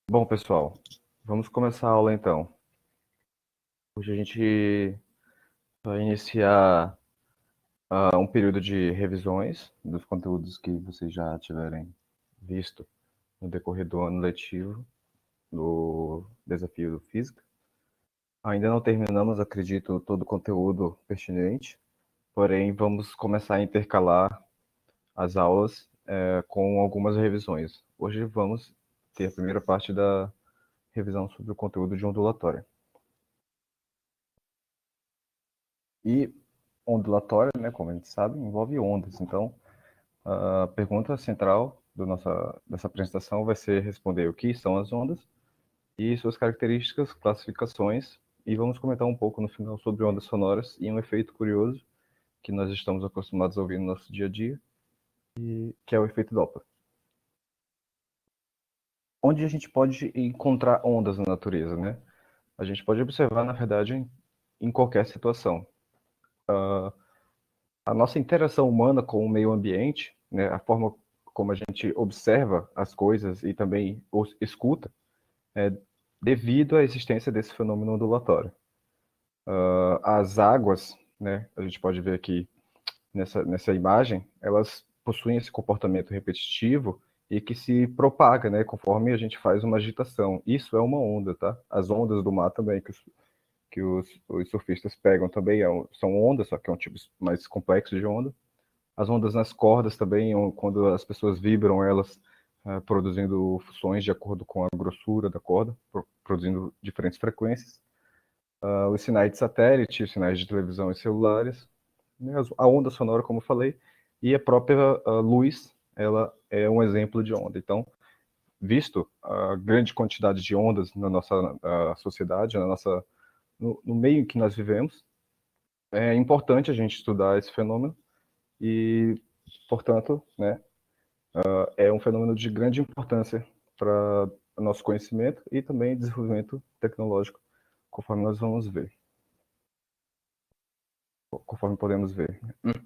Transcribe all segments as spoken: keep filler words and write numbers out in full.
Bom, pessoal, vamos começar a aula então. Hoje a gente vai iniciar ah, um período de revisões dos conteúdos que vocês já tiverem visto no decorrer do ano letivo do desafio do Física. Ainda não terminamos, acredito, todo o conteúdo pertinente, porém vamos começar a intercalar as aulas eh, com algumas revisões. Hoje vamos ter a primeira parte da revisão sobre o conteúdo de ondulatória. E ondulatória, né, como a gente sabe, envolve ondas. Então, a pergunta central do nossa, dessa apresentação vai ser responder o que são as ondas e suas características, classificações, e vamos comentar um pouco no final sobre ondas sonoras e um efeito curioso que nós estamos acostumados a ouvir no nosso dia a dia, e, que é o efeito Doppler. Onde a gente pode encontrar ondas na natureza, né? A gente pode observar, na verdade, em, em qualquer situação. Uh, a nossa interação humana com o meio ambiente, né, a forma como a gente observa as coisas e também os escuta, é devido à existência desse fenômeno ondulatório. Uh, as águas, né, a gente pode ver aqui nessa, nessa imagem, elas possuem esse comportamento repetitivo e que se propaga, né, conforme a gente faz uma agitação. Isso é uma onda, tá? As ondas do mar também, que os, que os, os surfistas pegam também é um, são ondas, só que é um tipo mais complexo de onda. As ondas nas cordas também, quando as pessoas vibram elas, uh, produzindo sons de acordo com a grossura da corda, produzindo diferentes frequências. Uh, os sinais de satélite, os sinais de televisão e celulares, né, a onda sonora, como eu falei, e a própria uh, luz, ela é um exemplo de onda. Então, visto a grande quantidade de ondas na nossa uh, sociedade, na nossa, no, no meio em que nós vivemos, é importante a gente estudar esse fenômeno e, portanto, né, uh, é um fenômeno de grande importância para o nosso conhecimento e também desenvolvimento tecnológico, conforme nós vamos ver. Conforme podemos ver.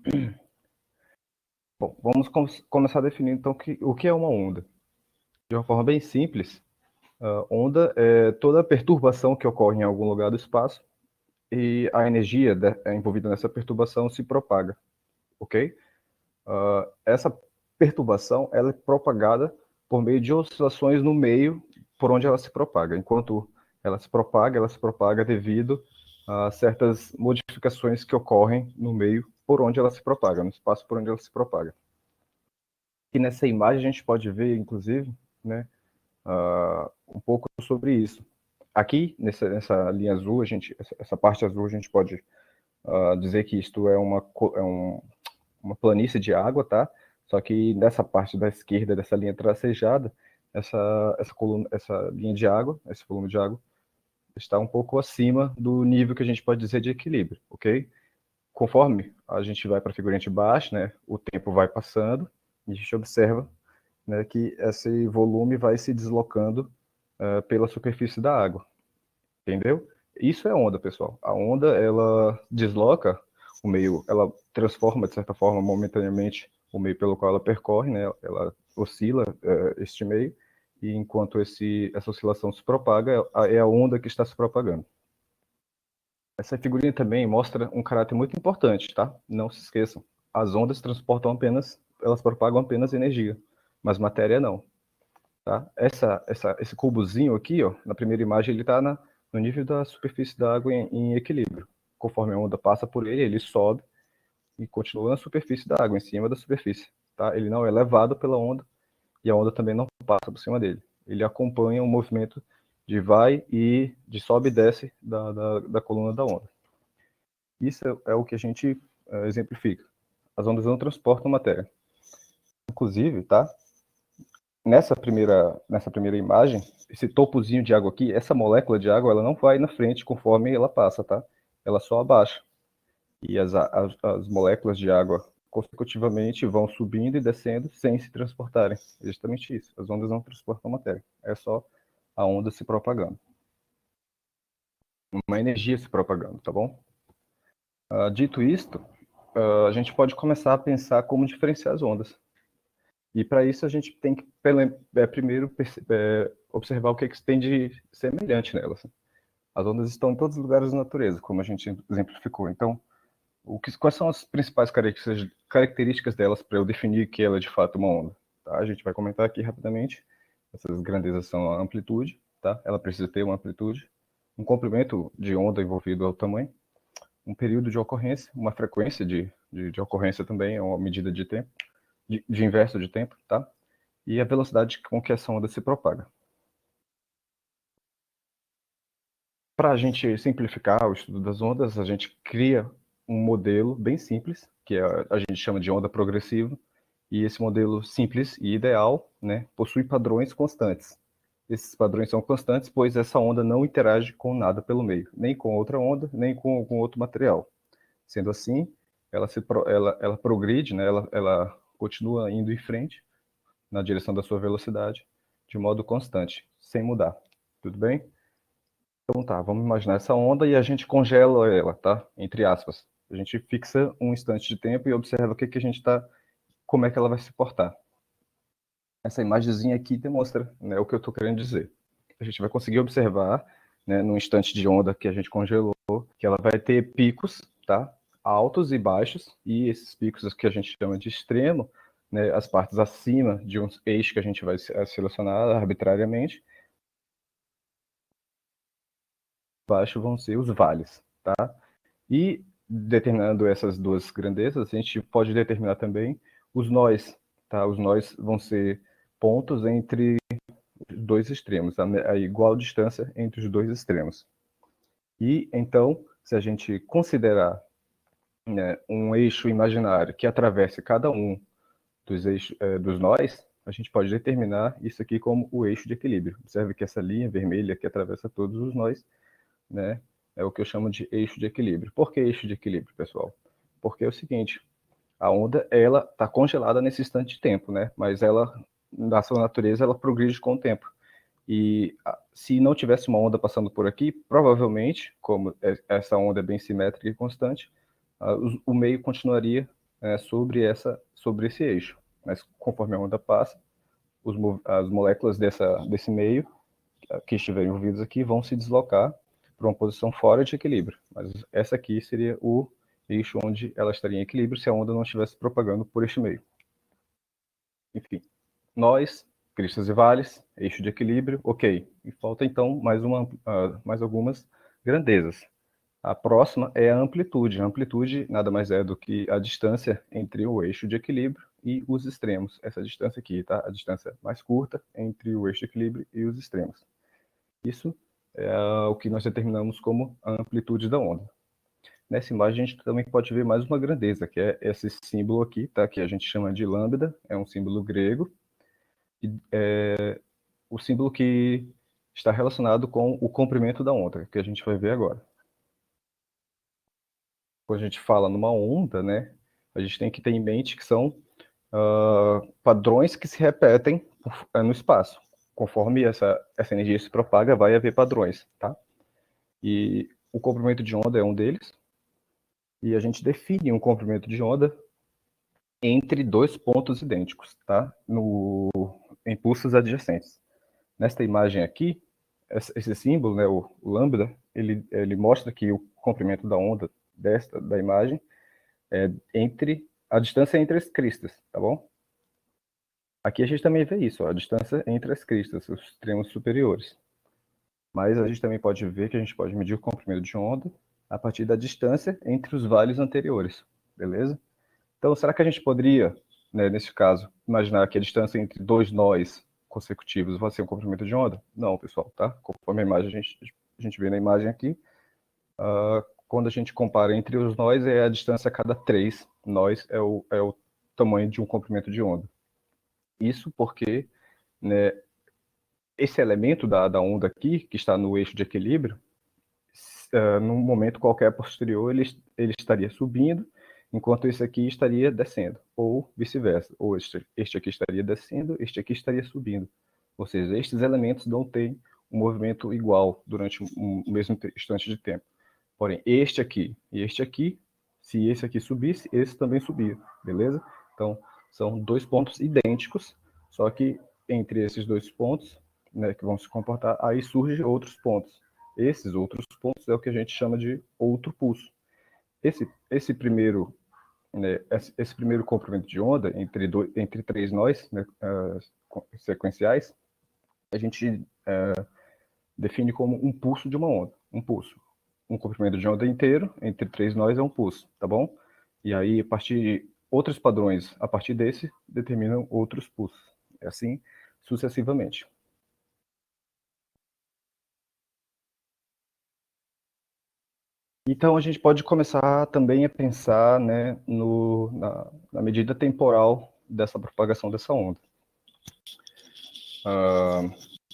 Bom, vamos com começar definindo então que, o que é uma onda. De uma forma bem simples, uh, onda é toda perturbação que ocorre em algum lugar do espaço e a energia de, é, envolvida nessa perturbação se propaga, ok? Uh, essa perturbação ela é propagada por meio de oscilações no meio por onde ela se propaga. Enquanto ela se propaga, ela se propaga devido a certas modificações que ocorrem no meio por onde ela se propaga, no espaço por onde ela se propaga. E nessa imagem a gente pode ver, inclusive, né, uh, um pouco sobre isso. Aqui, nessa, nessa linha azul, a gente, essa parte azul, a gente pode uh, dizer que isto é uma, é um, uma planície de água, tá? Só que nessa parte da esquerda dessa linha tracejada, essa, essa, coluna, essa linha de água, esse volume de água, está um pouco acima do nível que a gente pode dizer de equilíbrio, ok? Conforme a gente vai para a figurinha de baixo, né, o tempo vai passando e a gente observa, né, que esse volume vai se deslocando uh, pela superfície da água, entendeu? Isso é onda, pessoal. A onda, ela desloca o meio, ela transforma, de certa forma, momentaneamente, o meio pelo qual ela percorre, né? Ela oscila uh, este meio, e enquanto esse, essa oscilação se propaga, é a onda que está se propagando. Essa figurinha também mostra um caráter muito importante, tá? Não se esqueçam. As ondas transportam apenas, elas propagam apenas energia, mas matéria não. Tá? Essa, essa, esse cubozinho aqui, ó, na primeira imagem, ele está no nível da superfície da água em, em equilíbrio. Conforme a onda passa por ele, ele sobe e continua na superfície da água, em cima da superfície. Tá? Ele não é levado pela onda e a onda também não passa por cima dele. Ele acompanha o movimento de vai e de sobe e desce da, da, da coluna da onda. Isso é, é o que a gente é, exemplifica. As ondas não transportam matéria. Inclusive, tá? Nessa primeira, nessa primeira imagem, esse topozinho de água aqui, essa molécula de água, ela não vai na frente conforme ela passa, tá? Ela só abaixa. E as, as, as moléculas de água consecutivamente vão subindo e descendo sem se transportarem. É justamente isso. As ondas não transportam matéria. É só a onda se propagando. Uma energia se propagando, tá bom? Uh, dito isto, uh, a gente pode começar a pensar como diferenciar as ondas. E para isso a gente tem que, é, primeiro, observar o que, que tem de semelhante nelas. As ondas estão em todos os lugares da natureza, como a gente exemplificou. Então, o que, quais são as principais características, características delas para eu definir que ela é de fato uma onda? Tá? A gente vai comentar aqui rapidamente. Essas grandezas são a amplitude, tá? Ela precisa ter uma amplitude, um comprimento de onda envolvido ao tamanho, um período de ocorrência, uma frequência de, de, de ocorrência também, é uma medida de tempo, de, de inverso de tempo, tá? E a velocidade com que essa onda se propaga. Para a gente simplificar o estudo das ondas, a gente cria um modelo bem simples, que é, a gente chama de onda progressiva, e esse modelo simples e ideal, né, possui padrões constantes. Esses padrões são constantes, pois essa onda não interage com nada pelo meio, nem com outra onda, nem com algum outro material. Sendo assim, ela, se, ela, ela progride, né, ela, ela continua indo em frente, na direção da sua velocidade, de modo constante, sem mudar. Tudo bem? Então tá, vamos imaginar essa onda e a gente congela ela, tá? Entre aspas. A gente fixa um instante de tempo e observa o que, que a gente tá, como é que ela vai se portar. Essa imagenzinha aqui demonstra, né, o que eu estou querendo dizer. A gente vai conseguir observar, né, no instante de onda que a gente congelou, que ela vai ter picos, tá? Altos e baixos, e esses picos que a gente chama de extremo, né, as partes acima de um eixo que a gente vai selecionar arbitrariamente, baixo vão ser os vales, tá? E determinando essas duas grandezas, a gente pode determinar também os nós, tá? Os nós vão ser pontos entre dois extremos, a, a igual distância entre os dois extremos. E então, se a gente considerar, né, um eixo imaginário que atravesse cada um dos eixos, é, dos nós, a gente pode determinar isso aqui como o eixo de equilíbrio. Observe que essa linha vermelha que atravessa todos os nós, né, é o que eu chamo de eixo de equilíbrio. Por que eixo de equilíbrio, pessoal? Porque é o seguinte, a onda, ela está congelada nesse instante de tempo, né? Mas ela, na sua natureza, ela progride com o tempo. E se não tivesse uma onda passando por aqui, provavelmente, como essa onda é bem simétrica e constante, o meio continuaria, é, sobre, essa, sobre esse eixo. Mas conforme a onda passa, os, as moléculas dessa, desse meio que estiverem envolvidas aqui vão se deslocar para uma posição fora de equilíbrio. Mas essa aqui seria o eixo onde ela estaria em equilíbrio se a onda não estivesse propagando por este meio. Enfim, nós, cristas e vales, eixo de equilíbrio, ok. E falta então mais, uma, uh, mais algumas grandezas. A próxima é a amplitude. A amplitude nada mais é do que a distância entre o eixo de equilíbrio e os extremos. Essa distância aqui, tá? A distância mais curta entre o eixo de equilíbrio e os extremos. Isso é o que nós determinamos como a amplitude da onda. Nessa imagem a gente também pode ver mais uma grandeza, que é esse símbolo aqui, tá? Que a gente chama de lambda, é um símbolo grego, e é o símbolo que está relacionado com o comprimento da onda, que a gente vai ver agora. Quando a gente fala numa onda, né, a gente tem que ter em mente que são uh, padrões que se repetem no espaço. Conforme essa, essa energia se propaga, vai haver padrões, tá? E o comprimento de onda é um deles. E a gente define um comprimento de onda entre dois pontos idênticos, tá? No, em pulsos adjacentes. Nesta imagem aqui, esse símbolo, né, o lambda, ele, ele mostra que o comprimento da onda desta, da imagem, é entre a distância entre as cristas, tá bom? Aqui a gente também vê isso, ó, a distância entre as cristas, os extremos superiores. Mas a gente também pode ver que a gente pode medir o comprimento de onda a partir da distância entre os vales anteriores, beleza? Então, será que a gente poderia, né, nesse caso, imaginar que a distância entre dois nós consecutivos vai ser um comprimento de onda? Não, pessoal, tá? Conforme a imagem, a gente, a gente vê na imagem aqui, uh, quando a gente compara entre os nós, é a distância a cada três nós é o, é o tamanho de um comprimento de onda. Isso porque, né, esse elemento da, da onda aqui, que está no eixo de equilíbrio, uh, num momento qualquer posterior, ele, ele estaria subindo, enquanto esse aqui estaria descendo, ou vice-versa. Ou este, este aqui estaria descendo, este aqui estaria subindo. Ou seja, estes elementos não têm um movimento igual durante o mesmo instante de tempo. Porém, este aqui e este aqui, se esse aqui subisse, esse também subia, beleza? Então, são dois pontos idênticos, só que entre esses dois pontos né, que vão se comportar, aí surgem outros pontos. Esses outros pontos é o que a gente chama de outro pulso. Esse, esse primeiro, né, esse, esse primeiro comprimento de onda entre, dois, entre três nós, né, uh, sequenciais, a gente uh, define como um pulso de uma onda, um pulso. Um comprimento de onda inteiro entre três nós é um pulso, tá bom? E aí, a partir de outros padrões, a partir desse, determinam outros pulsos. É assim sucessivamente. Então, a gente pode começar também a pensar, né, no, na, na medida temporal dessa propagação dessa onda. Uh,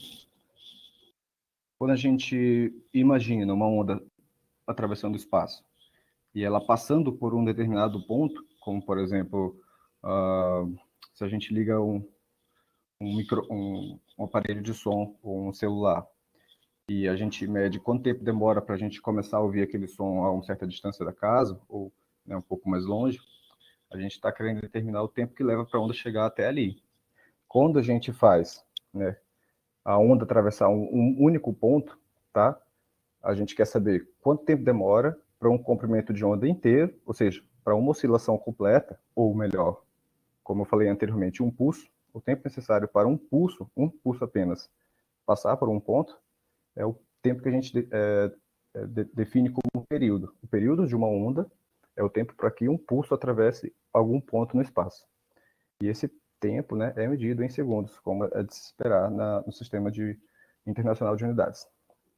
quando a gente imagina uma onda atravessando o espaço e ela passando por um determinado ponto, como, por exemplo, uh, se a gente liga um, um, micro, um, um aparelho de som ou um celular e a gente mede quanto tempo demora para a gente começar a ouvir aquele som a uma certa distância da casa, ou, né, um pouco mais longe, a gente está querendo determinar o tempo que leva para a onda chegar até ali. Quando a gente faz, né, a onda atravessar um, um único ponto, tá? A gente quer saber quanto tempo demora para um comprimento de onda inteiro, ou seja, para uma oscilação completa, ou melhor, como eu falei anteriormente, um pulso, o tempo necessário para um pulso, um pulso apenas, passar por um ponto, é o tempo que a gente é, é, define como período. O período de uma onda é o tempo para que um pulso atravesse algum ponto no espaço. E esse tempo, né, é medido em segundos, como é de se esperar na, no Sistema de, Internacional de Unidades.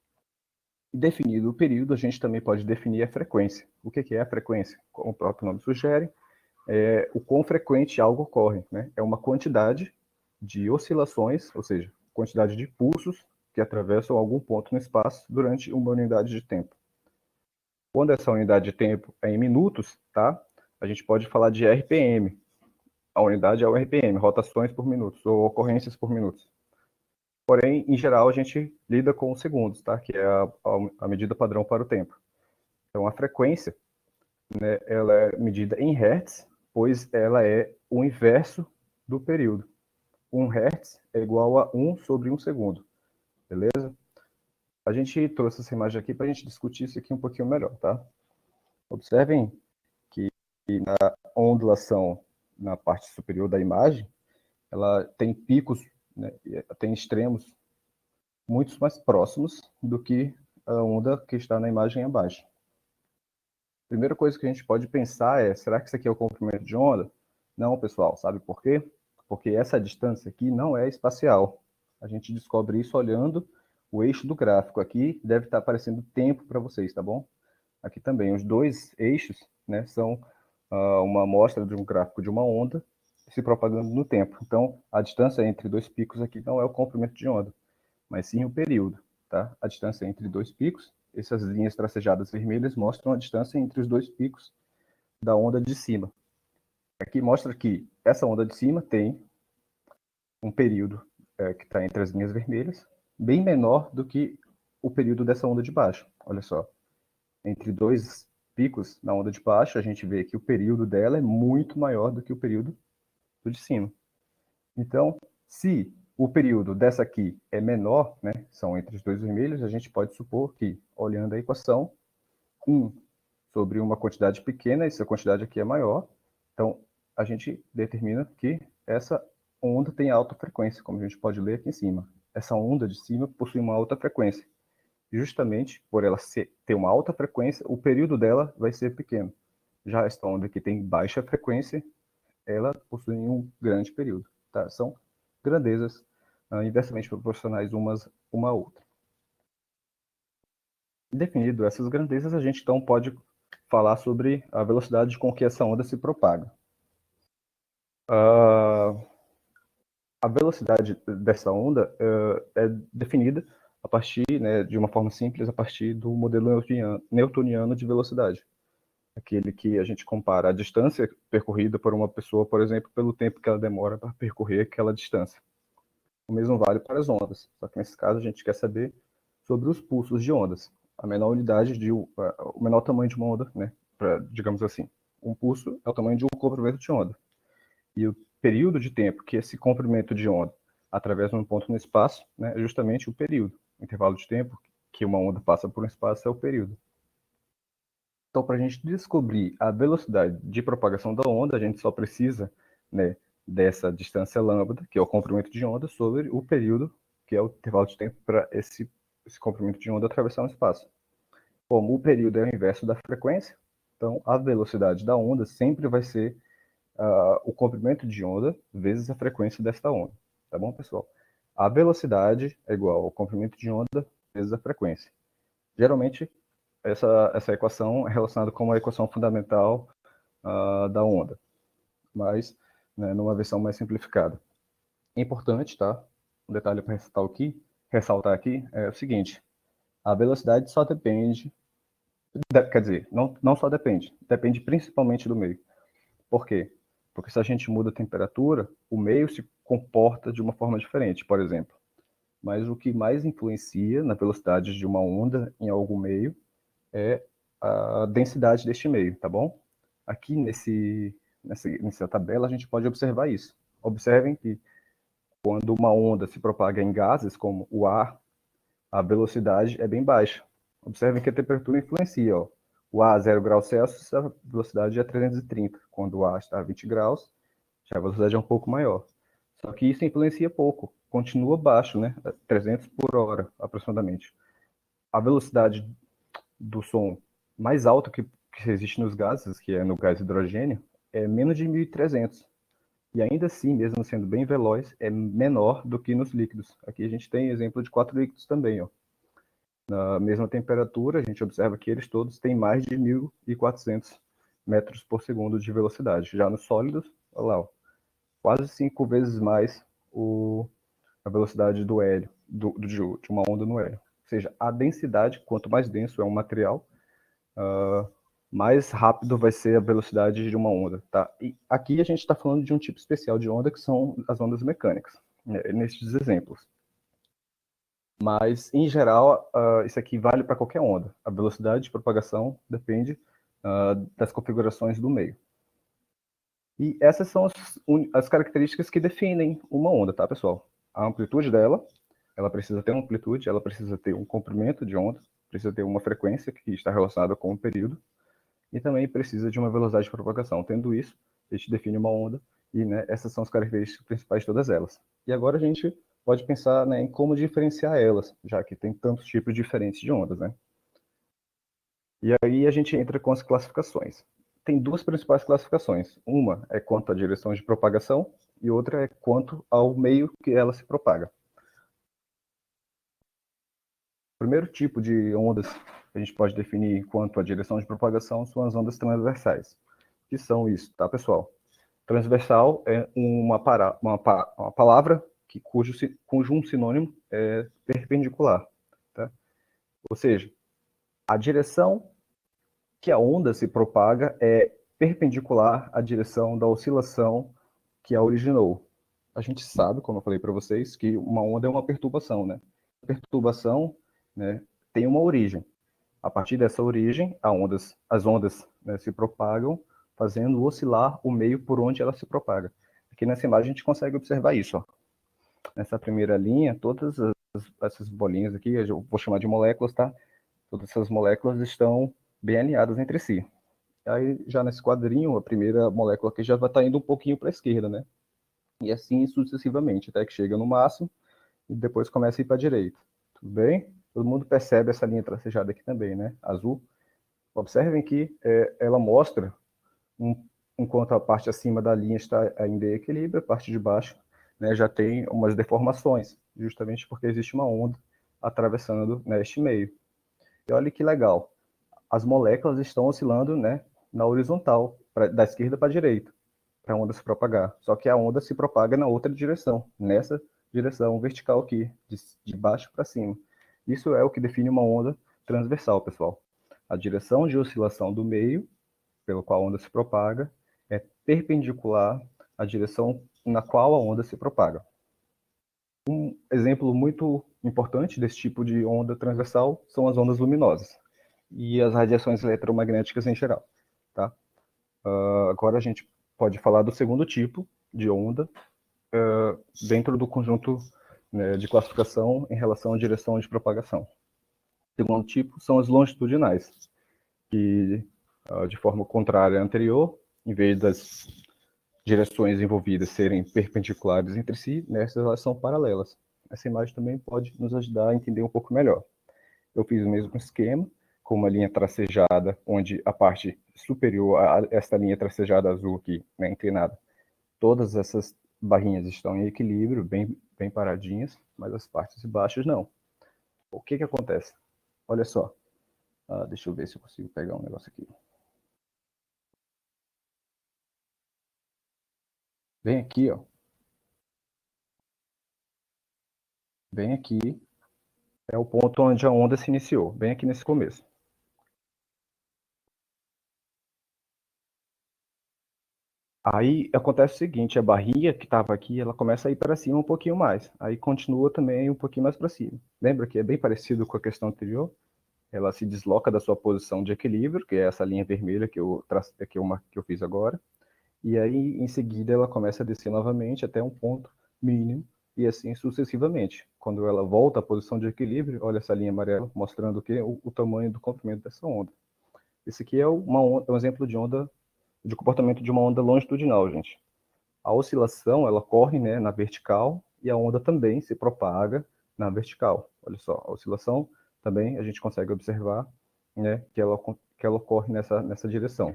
E definido o período, a gente também pode definir a frequência. O que é a frequência? Como o próprio nome sugere, é o quão frequente algo ocorre, né? É uma quantidade de oscilações, ou seja, quantidade de pulsos que atravessam algum ponto no espaço durante uma unidade de tempo. Quando essa unidade de tempo é em minutos, tá? A gente pode falar de R P M. A unidade é o R P M, rotações por minutos, ou ocorrências por minutos. Porém, em geral, a gente lida com segundos, tá? Que é a, a, a medida padrão para o tempo. Então, a frequência, né, ela é medida em hertz, pois ela é o inverso do período. Um hertz é igual a um sobre um segundo, beleza? A gente trouxe essa imagem aqui para a gente discutir isso aqui um pouquinho melhor, tá? Observem que na ondulação na parte superior da imagem, ela tem picos, né, tem extremos muito mais próximos do que a onda que está na imagem abaixo. A primeira coisa que a gente pode pensar é, será que isso aqui é o comprimento de onda? Não, pessoal, sabe por quê? Porque essa distância aqui não é espacial. A gente descobre isso olhando o eixo do gráfico. Aqui deve estar aparecendo tempo para vocês, tá bom? Aqui também, os dois eixos, né, são uh, uma amostra de um gráfico de uma onda se propagando no tempo. Então, a distância entre dois picos aqui não é o comprimento de onda, mas sim o período, tá? A distância entre dois picos, essas linhas tracejadas vermelhas mostram a distância entre os dois picos da onda de cima. Aqui mostra que essa onda de cima tem um período é, que está entre as linhas vermelhas, bem menor do que o período dessa onda de baixo. Olha só, entre dois picos na onda de baixo, a gente vê que o período dela é muito maior do que o período do de cima. Então, se o período dessa aqui é menor, né, são entre os dois vermelhos, a gente pode supor que, olhando a equação, um sobre uma quantidade pequena, essa quantidade aqui é maior, então a gente determina que essa onda tem alta frequência, como a gente pode ler aqui em cima. Essa onda de cima possui uma alta frequência. Justamente por ela ser, ter uma alta frequência, o período dela vai ser pequeno. Já esta onda que tem baixa frequência, ela possui um grande período. Tá? São grandezas uh, inversamente proporcionais umas uma à outra. Definido essas grandezas, a gente então pode falar sobre a velocidade com que essa onda se propaga. Uh, a velocidade dessa onda uh, é definida a partir, né, de uma forma simples, a partir do modelo newtoniano, newtoniano de velocidade. Aquele que a gente compara a distância percorrida por uma pessoa, por exemplo, pelo tempo que ela demora para percorrer aquela distância. O mesmo vale para as ondas, só que nesse caso a gente quer saber sobre os pulsos de ondas. A menor unidade, de, uh, o menor tamanho de uma onda, né, pra, digamos assim. Um pulso é o tamanho de um comprimento de onda. E o período de tempo que esse comprimento de onda através de um ponto no espaço, né, é justamente o período. O intervalo de tempo que uma onda passa por um espaço é o período. Então, para a gente descobrir a velocidade de propagação da onda, a gente só precisa, né, dessa distância lambda, que é o comprimento de onda, sobre o período, que é o intervalo de tempo para esse, esse comprimento de onda atravessar um espaço. Como o período é o inverso da frequência, então a velocidade da onda sempre vai ser uh, o comprimento de onda vezes a frequência desta onda. Tá bom, pessoal? A velocidade é igual ao comprimento de onda vezes a frequência. Geralmente, essa, essa equação é relacionada com a equação fundamental uh, da onda, mas né, numa versão mais simplificada. É importante, tá? Um detalhe para ressaltar aqui, ressaltar aqui é o seguinte: a velocidade só depende, quer dizer, não, não só depende, depende principalmente do meio. Por quê? Porque se a gente muda a temperatura, o meio se comporta de uma forma diferente, por exemplo. Mas o que mais influencia na velocidade de uma onda em algum meio é a densidade deste meio, tá bom? Aqui nesse, nessa, nessa tabela a gente pode observar isso. Observem que quando uma onda se propaga em gases, como o ar, a velocidade é bem baixa. Observem que a temperatura influencia. Ó. O ar a zero graus Celsius, a velocidade é trezentos e trinta. Quando o ar está a vinte graus, já a velocidade é um pouco maior. Só que isso influencia pouco. Continua baixo, né? trezentos por hora, aproximadamente. A velocidade do som mais alta que, que existe nos gases, que é no gás hidrogênio, é menos de mil e trezentos. E ainda assim, mesmo sendo bem veloz, é menor do que nos líquidos. Aqui a gente tem exemplo de quatro líquidos também. Ó. Na mesma temperatura, a gente observa que eles todos têm mais de mil e quatrocentos metros por segundo de velocidade. Já nos sólidos, olha lá, ó, quase cinco vezes mais o, a velocidade do hélio, do, do, de uma onda no hélio. Ou seja, a densidade, quanto mais denso é um material, uh, mais rápido vai ser a velocidade de uma onda. Tá? E aqui a gente está falando de um tipo especial de onda, que são as ondas mecânicas, né, nesses exemplos. Mas, em geral, uh, isso aqui vale para qualquer onda. A velocidade de propagação depende uh, das configurações do meio. E essas são as, as características que definem uma onda, tá, pessoal? A amplitude dela, ela precisa ter uma amplitude, ela precisa ter um comprimento de onda, precisa ter uma frequência que está relacionada com o período, e também precisa de uma velocidade de propagação. Tendo isso, a gente define uma onda, e né, essas são as características principais de todas elas. E agora a gente pode pensar né, em como diferenciar elas, já que tem tantos tipos diferentes de ondas, né? E aí a gente entra com as classificações. Tem duas principais classificações. Uma é quanto à direção de propagação e outra é quanto ao meio que ela se propaga. O primeiro tipo de ondas que a gente pode definir quanto à direção de propagação são as ondas transversais. O que são isso, tá, pessoal? Transversal é uma, para, uma, uma palavra que, cujo, cujo um sinônimo é perpendicular. Tá? Ou seja, a direção que a onda se propaga é perpendicular à direção da oscilação que a originou. A gente sabe, como eu falei para vocês, que uma onda é uma perturbação, né? A perturbação né, tem uma origem. A partir dessa origem, ondas, as ondas né, se propagam, fazendo oscilar o meio por onde ela se propaga. Aqui nessa imagem a gente consegue observar isso. Ó. Nessa primeira linha, todas as, essas bolinhas aqui, eu vou chamar de moléculas, tá? Todas essas moléculas estão bem alinhadas entre si. Aí, já nesse quadrinho, a primeira molécula aqui já vai estar indo um pouquinho para a esquerda, né? E assim sucessivamente, até que chega no máximo e depois começa a ir para a direita. Tudo bem? Todo mundo percebe essa linha tracejada aqui também, né? Azul. Observem que é, ela mostra, um, enquanto a parte acima da linha está ainda em equilíbrio, a parte de baixo né, já tem umas deformações, justamente porque existe uma onda atravessando né, este meio. E olha que legal, as moléculas estão oscilando né, na horizontal, pra, da esquerda para a direita, para a onda se propagar. Só que a onda se propaga na outra direção, nessa direção vertical aqui, de, de baixo para cima. Isso é o que define uma onda transversal, pessoal. A direção de oscilação do meio, pelo qual a onda se propaga, é perpendicular à direção na qual a onda se propaga. Um exemplo muito importante desse tipo de onda transversal são as ondas luminosas e as radiações eletromagnéticas em geral. Tá? Uh, agora a gente pode falar do segundo tipo de onda, uh, dentro do conjunto, né, de classificação em relação à direção de propagação. O segundo tipo são as longitudinais, que, uh, de forma contrária à anterior, em vez das direções envolvidas serem perpendiculares entre si, nessas elas são paralelas. Essa imagem também pode nos ajudar a entender um pouco melhor. Eu fiz o mesmo esquema, com uma linha tracejada, onde a parte superior a esta linha tracejada azul aqui, né, inclinada, todas essas barrinhas estão em equilíbrio, bem, bem paradinhas, mas as partes de baixo não. O que que acontece? Olha só. Ah, deixa eu ver se eu consigo pegar um negócio aqui. Bem aqui, ó. Bem aqui é o ponto onde a onda se iniciou, bem aqui nesse começo. Aí acontece o seguinte, a barrinha que estava aqui, ela começa a ir para cima um pouquinho mais. Aí continua também um pouquinho mais para cima. Lembra que é bem parecido com a questão anterior? Ela se desloca da sua posição de equilíbrio, que é essa linha vermelha que eu, que eu, que eu fiz agora. E aí, em seguida, ela começa a descer novamente até um ponto mínimo, e assim sucessivamente. Quando ela volta à posição de equilíbrio, olha essa linha amarela, mostrando o, que, o, o tamanho do comprimento dessa onda. Esse aqui é uma onda, um exemplo de onda, de comportamento de uma onda longitudinal, gente. A oscilação, ela corre, né, na vertical, e a onda também se propaga na vertical. Olha só, a oscilação também a gente consegue observar, né, que ela, que ela ocorre nessa, nessa direção.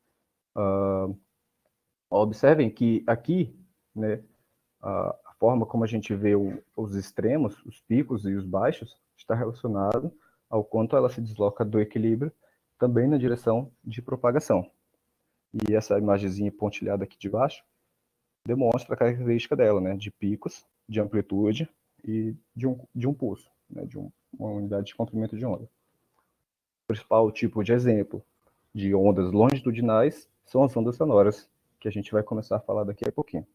Uh, observem que aqui, né, a forma como a gente vê o, os extremos, os picos e os baixos, está relacionado ao quanto ela se desloca do equilíbrio, também na direção de propagação. E essa imagenzinha pontilhada aqui de baixo demonstra a característica dela, né, de picos, de amplitude e de um, de um pulso, né, de um, uma unidade de comprimento de onda. O principal tipo de exemplo de ondas longitudinais são as ondas sonoras, que a gente vai começar a falar daqui a pouquinho.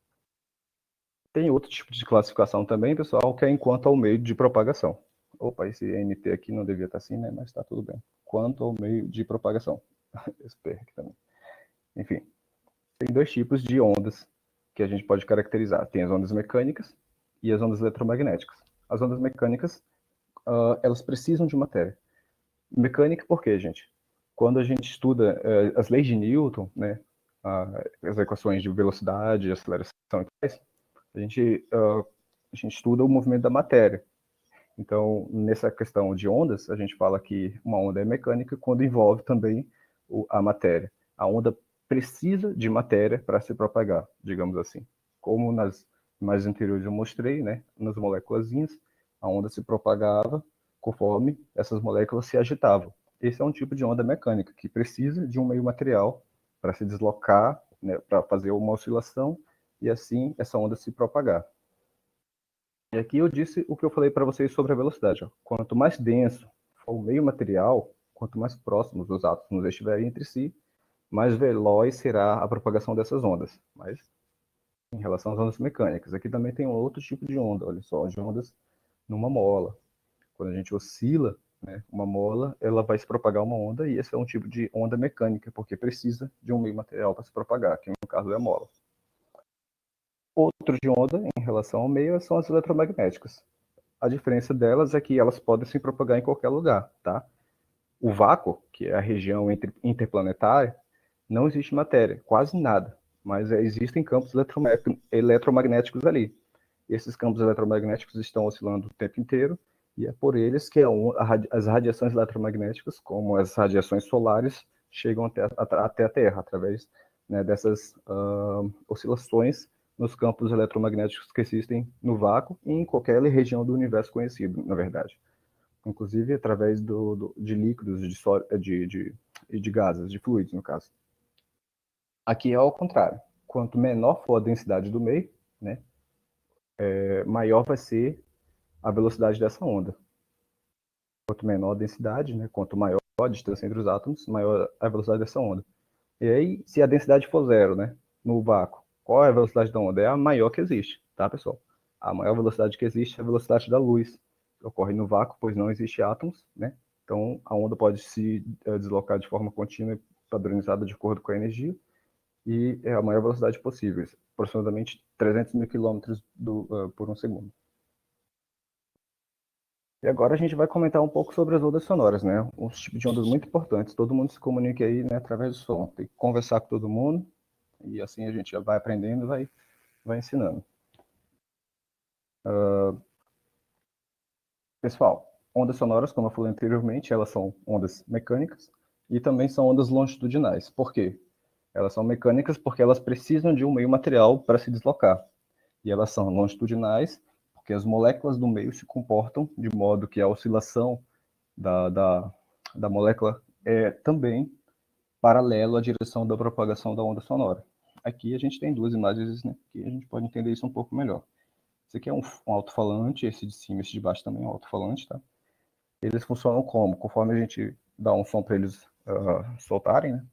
Tem outro tipo de classificação também, pessoal, que é enquanto ao meio de propagação. Opa, esse N T aqui não devia estar assim, né? Mas está tudo bem. Quanto ao meio de propagação. Esse P R aqui também. Enfim, tem dois tipos de ondas que a gente pode caracterizar. Tem as ondas mecânicas e as ondas eletromagnéticas. As ondas mecânicas, uh, elas precisam de matéria. Mecânica por quê, gente? Quando a gente estuda uh, as leis de Newton, né? Uh, as equações de velocidade, aceleração e tais, a gente, uh, a gente estuda o movimento da matéria. Então, nessa questão de ondas, a gente fala que uma onda é mecânica quando envolve também o, a matéria. A onda precisa de matéria para se propagar, digamos assim. Como nas imagens anteriores eu mostrei, né, nas moléculazinhas, a onda se propagava conforme essas moléculas se agitavam. Esse é um tipo de onda mecânica, que precisa de um meio material para se deslocar, né, para fazer uma oscilação, e assim essa onda se propagar. E aqui eu disse o que eu falei para vocês sobre a velocidade. Ó. Quanto mais denso for o meio material, quanto mais próximos os átomos estiverem entre si, mais veloz será a propagação dessas ondas. Mas em relação às ondas mecânicas, aqui também tem um outro tipo de onda, olha só, de ondas numa mola. Quando a gente oscila, né, uma mola, ela vai se propagar uma onda, e esse é um tipo de onda mecânica, porque precisa de um meio material para se propagar, que no caso é a mola. Outro de onda, em relação ao meio, são as eletromagnéticas. A diferença delas é que elas podem se propagar em qualquer lugar, tá? O vácuo, que é a região interplanetária, não existe matéria, quase nada, mas existem campos eletromagnéticos ali. Esses campos eletromagnéticos estão oscilando o tempo inteiro, e é por eles que as radiações eletromagnéticas, como as radiações solares, chegam até a, até a Terra, através, né, dessas uh, oscilações nos campos eletromagnéticos que existem no vácuo e em qualquer região do universo conhecido, na verdade. Inclusive através do, do, de líquidos, de, só, de, de, de gases, de fluidos, no caso. Aqui é ao contrário. Quanto menor for a densidade do meio, né, é, maior vai ser a velocidade dessa onda. Quanto menor a densidade, né, quanto maior a distância entre os átomos, maior a velocidade dessa onda. E aí, se a densidade for zero, né, no vácuo, qual é a velocidade da onda? É a maior que existe, tá, pessoal? A maior velocidade que existe é a velocidade da luz, que ocorre no vácuo, pois não existe átomos, né? Então, a onda pode se deslocar de forma contínua e padronizada de acordo com a energia, e é a maior velocidade possível. aproximadamente trezentos mil quilômetros do, uh, por um segundo. E agora a gente vai comentar um pouco sobre as ondas sonoras, né? Um tipo de ondas muito importantes. Todo mundo se comunica aí, né, através do som. Tem que conversar com todo mundo e assim a gente vai aprendendo e vai, vai ensinando. Uh, pessoal, ondas sonoras, como eu falei anteriormente, elas são ondas mecânicas e também são ondas longitudinais. Por quê? Elas são mecânicas porque elas precisam de um meio material para se deslocar. E elas são longitudinais porque as moléculas do meio se comportam de modo que a oscilação da, da, da molécula é também paralelo à direção da propagação da onda sonora. Aqui a gente tem duas imagens, né, que a gente pode entender isso um pouco melhor. Esse aqui é um, um alto-falante, esse de cima e esse de baixo também é um alto-falante, tá? Eles funcionam como? Conforme a gente dá um som para eles uh, soltarem, né?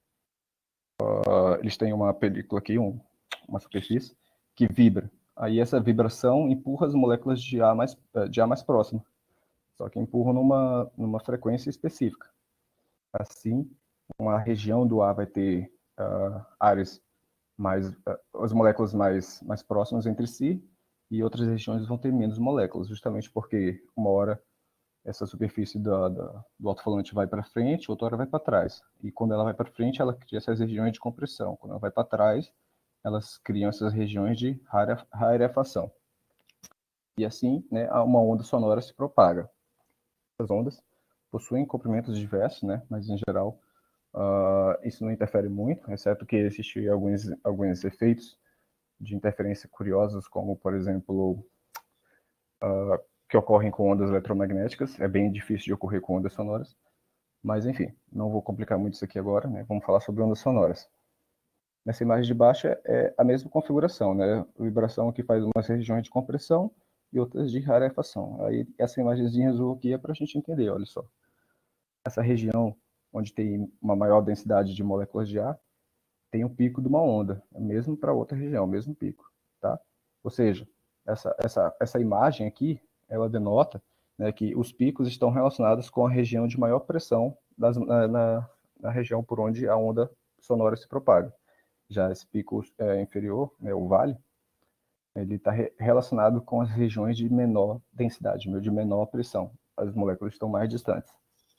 Uh, eles têm uma película aqui, um, uma superfície, que vibra. Aí essa vibração empurra as moléculas de ar mais, de ar mais próximo, só que empurram numa, numa frequência específica. Assim, uma região do ar vai ter uh, áreas mais, uh, as moléculas mais, mais próximas entre si, e outras regiões vão ter menos moléculas, justamente porque uma hora essa superfície da, da, do alto-falante vai para frente, outra hora vai para trás. E quando ela vai para frente, ela cria essas regiões de compressão. Quando ela vai para trás, elas criam essas regiões de rarefação. E assim, né, uma onda sonora se propaga. As ondas possuem comprimentos diversos, né, mas em geral uh, isso não interfere muito, exceto que existem alguns, alguns efeitos de interferência curiosos, como, por exemplo, uh, que ocorrem com ondas eletromagnéticas. É bem difícil de ocorrer com ondas sonoras, mas enfim, não vou complicar muito isso aqui agora, né? Vamos falar sobre ondas sonoras. Nessa imagem de baixo é a mesma configuração, né? Vibração que faz umas regiões de compressão e outras de rarefação. Aí essa imagenzinha azul aqui é para a gente entender, olha só. Essa região onde tem uma maior densidade de moléculas de ar tem o pico de uma onda, mesmo para outra região, mesmo pico, tá? Ou seja, essa, essa, essa imagem aqui, ela denota, né, que os picos estão relacionados com a região de maior pressão das, na, na, na região por onde a onda sonora se propaga. Já esse pico é, inferior, né, o vale, ele está re relacionado com as regiões de menor densidade, de menor pressão. As moléculas estão mais distantes.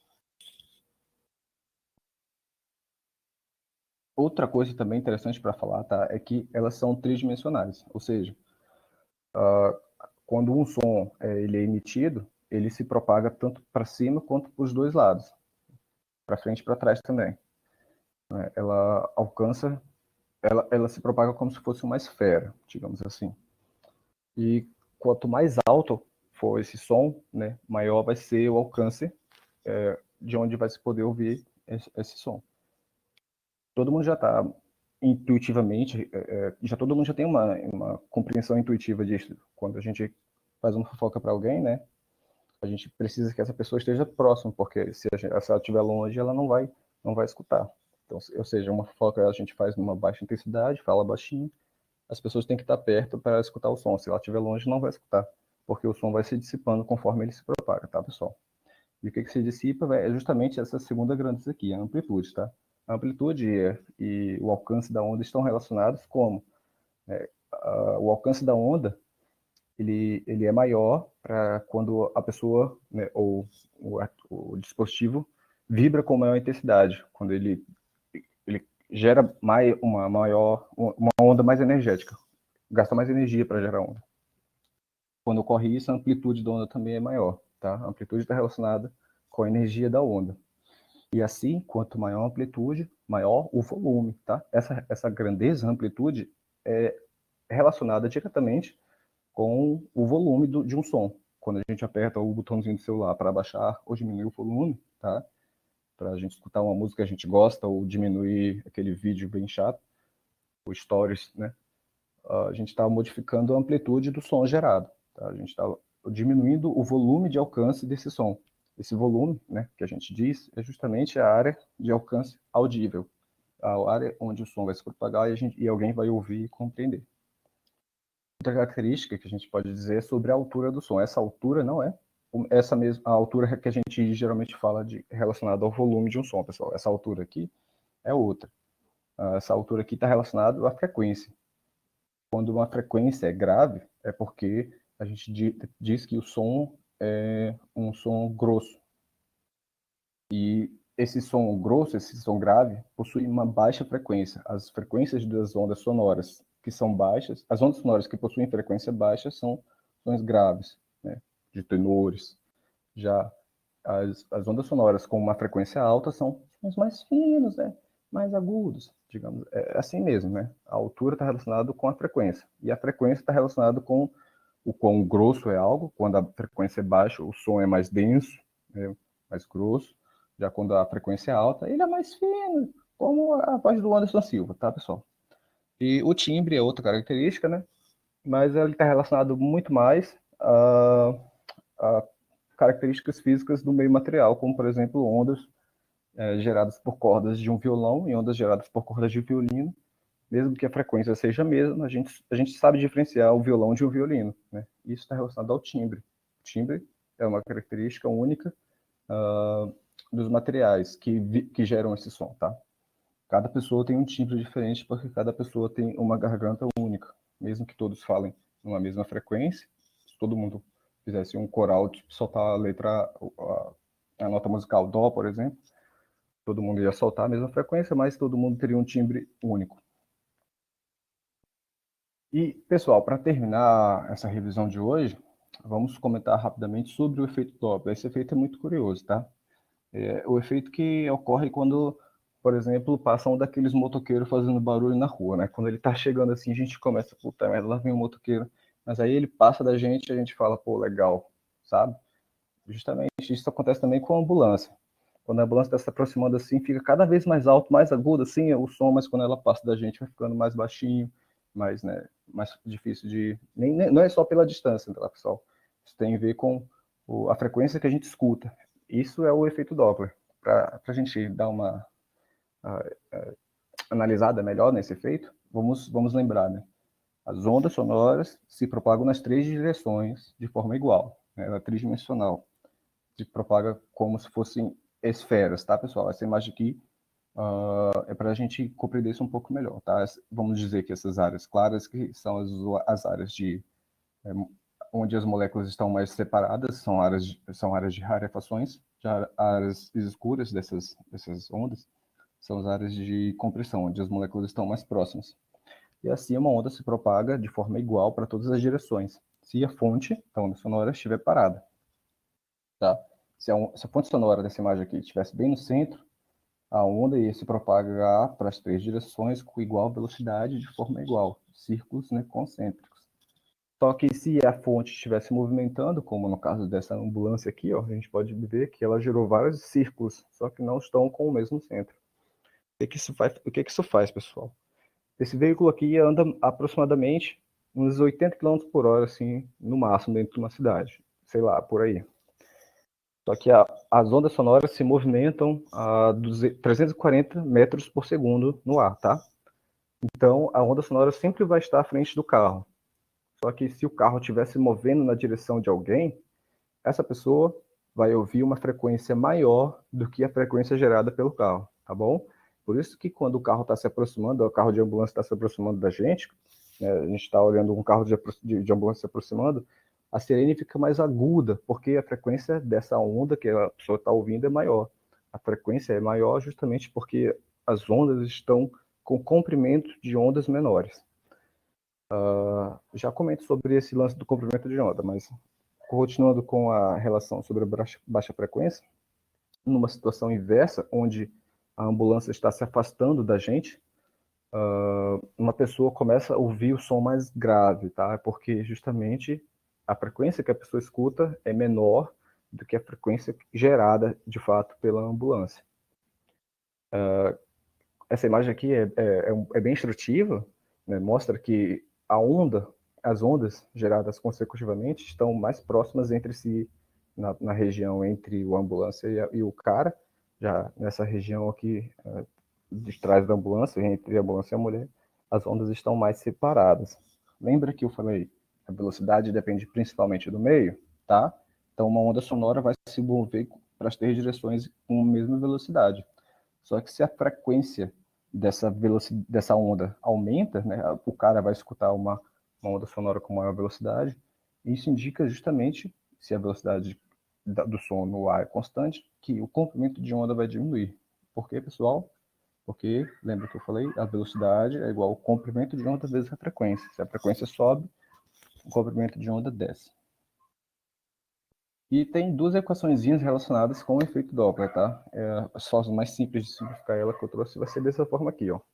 Outra coisa também interessante para falar, tá, é que elas são tridimensionais, ou seja, uh, quando um som é, ele é emitido, ele se propaga tanto para cima quanto para os dois lados, para frente e para trás também. Né? Ela alcança, ela, ela se propaga como se fosse uma esfera, digamos assim. E quanto mais alto for esse som, né, maior vai ser o alcance é, de onde vai se poder ouvir esse, esse som. Todo mundo já está intuitivamente, é, já todo mundo já tem uma, uma compreensão intuitiva disso. Quando a gente faz uma fofoca para alguém, né, a gente precisa que essa pessoa esteja próxima, porque se, gente, se ela estiver longe, ela não vai, não vai escutar. Então, ou seja, uma fofoca a gente faz numa baixa intensidade, fala baixinho, as pessoas têm que estar perto para escutar o som. Se ela estiver longe, não vai escutar, porque o som vai se dissipando conforme ele se propaga, tá, pessoal? E o que, que se dissipa é justamente essa segunda grandeza aqui, a amplitude, tá? A amplitude e o alcance da onda estão relacionados como? É, a, o alcance da onda, ele, ele é maior para quando a pessoa, né, ou o, o dispositivo vibra com maior intensidade, quando ele, ele gera mais, uma maior, uma onda mais energética, gasta mais energia para gerar onda. Quando ocorre isso, a amplitude da onda também é maior, tá? A amplitude está relacionada com a energia da onda. E assim, quanto maior a amplitude, maior o volume, tá? Essa, essa grandeza, amplitude, é relacionada diretamente com o volume do, de um som. Quando a gente aperta o botãozinho do celular para baixar ou diminuir o volume, tá? Para a gente escutar uma música que a gente gosta ou diminuir aquele vídeo bem chato, o stories, né? A gente está modificando a amplitude do som gerado, tá? A gente está diminuindo o volume de alcance desse som. Esse volume, né, que a gente diz, é justamente a área de alcance audível, a área onde o som vai se propagar e, a gente, e alguém vai ouvir e compreender. Outra característica que a gente pode dizer é sobre a altura do som. Essa altura não é essa mesma a altura que a gente geralmente fala de relacionada ao volume de um som, pessoal. Essa altura aqui é outra. Essa altura aqui está relacionada à frequência. quando uma frequência é grave, é porque a gente diz que o som é um som grosso. E esse som grosso, esse som grave, possui uma baixa frequência. As frequências das ondas sonoras que são baixas, as ondas sonoras que possuem frequência baixa são sons graves, né, de tenores. Já as, as ondas sonoras com uma frequência alta são sons mais finos, né, mais agudos, digamos. É assim mesmo, né? A altura está relacionada com a frequência. E a frequência está relacionada com o quão grosso é algo. Quando a frequência é baixa, o som é mais denso, né, mais grosso. Já quando a frequência é alta, ele é mais fino, como a voz do Anderson Silva, tá, pessoal? E o timbre é outra característica, né? Mas ele está relacionado muito mais a, a características físicas do meio material, como, por exemplo, ondas é, geradas por cordas de um violão e ondas geradas por cordas de violino. Mesmo que a frequência seja a mesma, a gente, a gente sabe diferenciar o violão de um violino, né? Isso está relacionado ao timbre. O timbre é uma característica única uh, dos materiais que, que geram esse som, tá? Cada pessoa tem um timbre diferente porque cada pessoa tem uma garganta única. Mesmo que todos falem numa mesma frequência, se todo mundo fizesse um coral, tipo, soltar a letra, a, a nota musical dó, por exemplo, todo mundo ia soltar a mesma frequência, mas todo mundo teria um timbre único. E, pessoal, para terminar essa revisão de hoje, vamos comentar rapidamente sobre o efeito Doppler. Esse efeito é muito curioso, tá? É o efeito que ocorre quando, por exemplo, passa um daqueles motoqueiros fazendo barulho na rua, né? Quando ele tá chegando assim, a gente começa, puta merda, lá vem um motoqueiro. Mas aí ele passa da gente e a gente fala, pô, legal, sabe? Justamente isso acontece também com a ambulância. Quando a ambulância está se aproximando assim, fica cada vez mais alto, mais agudo assim, o som, mas quando ela passa da gente vai ficando mais baixinho, mais, né, mais difícil de... Nem, nem, não é só pela distância, tá, pessoal? Isso tem a ver com o, a frequência que a gente escuta. Isso é o efeito Doppler. Para a gente dar uma uh, uh, analisada melhor nesse efeito, vamos, vamos lembrar, né? As ondas sonoras se propagam nas três direções de forma igual, né? Ela é tridimensional. Se propaga como se fossem esferas, tá, pessoal? Essa imagem aqui uh, é para a gente compreender isso um pouco melhor, tá? Vamos dizer que essas áreas claras que são as, as áreas de é, onde as moléculas estão mais separadas, são áreas de, são áreas de rarefações. Já áreas escuras dessas dessas ondas são as áreas de compressão, onde as moléculas estão mais próximas. E assim uma onda se propaga de forma igual para todas as direções, se a fonte da onda sonora estiver parada, tá? Se a, se a fonte sonora dessa imagem aqui estivesse bem no centro, a onda ia se propagar para as três direções com igual velocidade, de forma igual, círculos, né, concêntricos. Só que se a fonte estivesse movimentando, como no caso dessa ambulância aqui, ó, a gente pode ver que ela gerou vários círculos, só que não estão com o mesmo centro. O que, que isso faz, o que, que isso faz, pessoal? Esse veículo aqui anda aproximadamente uns oitenta quilômetros por hora, assim, no máximo, dentro de uma cidade. Sei lá, por aí. Só que a, as ondas sonoras se movimentam a trezentos e quarenta metros por segundo no ar, tá? Então, a onda sonora sempre vai estar à frente do carro. Só que se o carro estiver se movendo na direção de alguém, essa pessoa vai ouvir uma frequência maior do que a frequência gerada pelo carro, tá bom? Por isso que quando o carro está se aproximando, o carro de ambulância está se aproximando da gente, né, a gente está olhando um carro de, de, de ambulância se aproximando, a sirene fica mais aguda, porque a frequência dessa onda que a pessoa está ouvindo é maior. A frequência é maior justamente porque as ondas estão com comprimento de ondas menores. Uh, já comento sobre esse lance do comprimento de onda, mas continuando com a relação sobre a baixa, baixa frequência, numa situação inversa, onde a ambulância está se afastando da gente, uh, uma pessoa começa a ouvir o som mais grave, tá? Porque justamente a frequência que a pessoa escuta é menor do que a frequência gerada, de fato, pela ambulância. Uh, essa imagem aqui é, é, é bem instrutiva, né? Mostra que a onda, as ondas geradas consecutivamente estão mais próximas entre si na, na região entre o ambulância e, a, e o cara, já nessa região aqui uh, de trás da ambulância, entre a ambulância e a mulher, as ondas estão mais separadas. Lembra que eu falei, a velocidade depende principalmente do meio, tá? Então uma onda sonora vai se mover para as três direções com a mesma velocidade. Só que se a frequência dessa velocidade, dessa onda aumenta, né, o cara vai escutar uma, uma onda sonora com maior velocidade. Isso indica justamente, se a velocidade do som no ar é constante, que o comprimento de onda vai diminuir. Por quê, pessoal? Porque, lembra que eu falei, a velocidade é igual ao comprimento de onda vezes a frequência. Se a frequência sobe, o comprimento de onda desce. E tem duas equações relacionadas com o efeito Doppler, tá? É, as formas mais simples de simplificar ela que eu trouxe vai ser dessa forma aqui, ó.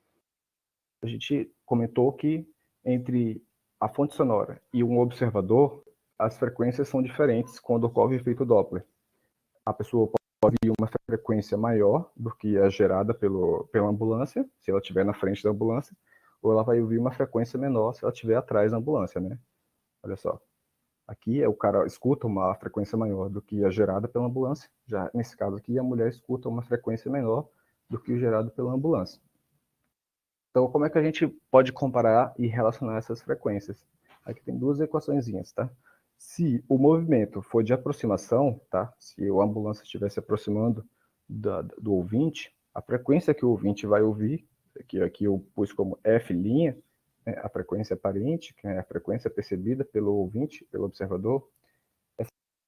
A gente comentou que entre a fonte sonora e um observador, as frequências são diferentes quando ocorre o efeito Doppler. A pessoa pode ouvir uma frequência maior do que a gerada pelo, pela ambulância, se ela estiver na frente da ambulância, ou ela vai ouvir uma frequência menor se ela estiver atrás da ambulância, né? Olha só. Aqui o cara escuta uma frequência maior do que a gerada pela ambulância. Já nesse caso aqui, a mulher escuta uma frequência menor do que o gerado pela ambulância. Então, como é que a gente pode comparar e relacionar essas frequências? Aqui tem duas equaçõezinhas, tá? Se o movimento for de aproximação, tá? Se a ambulância estiver se aproximando da, do ouvinte, a frequência que o ouvinte vai ouvir, que aqui eu pus como F', né, a frequência aparente, que é a frequência percebida pelo ouvinte, pelo observador, é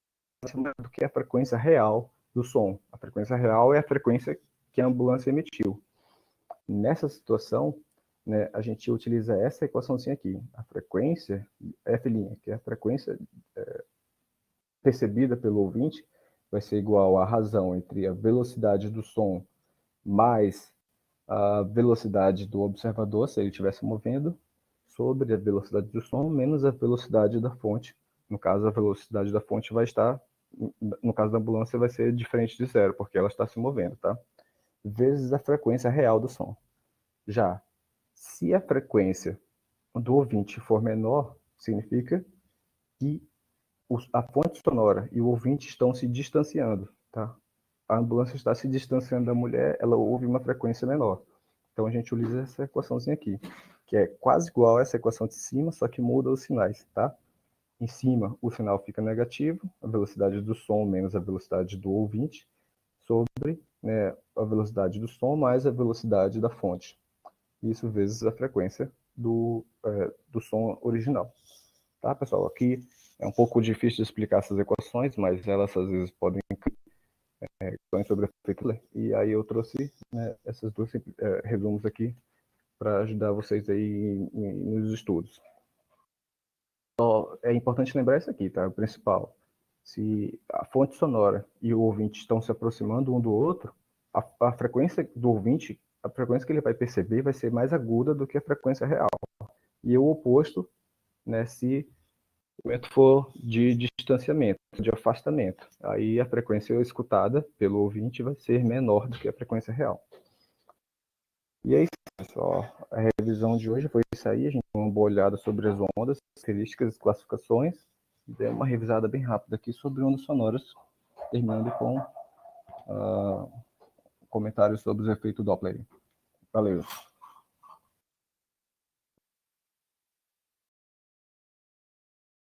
do que a frequência real do som. A frequência real é a frequência que a ambulância emitiu. Nessa situação, né, a gente utiliza essa equaçãozinha aqui, a frequência F', que é a frequência é, percebida pelo ouvinte, vai ser igual à razão entre a velocidade do som mais a velocidade do observador, se ele estivesse movendo, sobre a velocidade do som, menos a velocidade da fonte. No caso, a velocidade da fonte vai estar, no caso da ambulância, vai ser diferente de zero, porque ela está se movendo, tá? Vezes a frequência real do som. Já, se a frequência do ouvinte for menor, significa que a fonte sonora e o ouvinte estão se distanciando, tá? A ambulância está se distanciando da mulher, ela ouve uma frequência menor. Então a gente utiliza essa equaçãozinha aqui, que é quase igual a essa equação de cima, só que muda os sinais, tá? Em cima, o sinal fica negativo, a velocidade do som menos a velocidade do ouvinte, sobre, né, a velocidade do som mais a velocidade da fonte. Isso vezes a frequência do, é, do som original. Tá, pessoal? Aqui é um pouco difícil de explicar essas equações, mas elas às vezes podem é, sobre efeito. E aí eu trouxe, né, esses dois é, resumos aqui para ajudar vocês aí nos estudos. Só é importante lembrar isso aqui, tá? O principal. Se a fonte sonora e o ouvinte estão se aproximando um do outro, a, a frequência do ouvinte, a frequência que ele vai perceber vai ser mais aguda do que a frequência real. E o oposto, né, se o movimento for de distanciamento, de afastamento. Aí a frequência escutada pelo ouvinte vai ser menor do que a frequência real. E é isso, pessoal. A revisão de hoje foi isso aí. A gente deu uma boa olhada sobre as ondas, características, classificações. E deu uma revisada bem rápida aqui sobre ondas sonoras, terminando com uh, comentários sobre os efeitos Doppler. Valeu.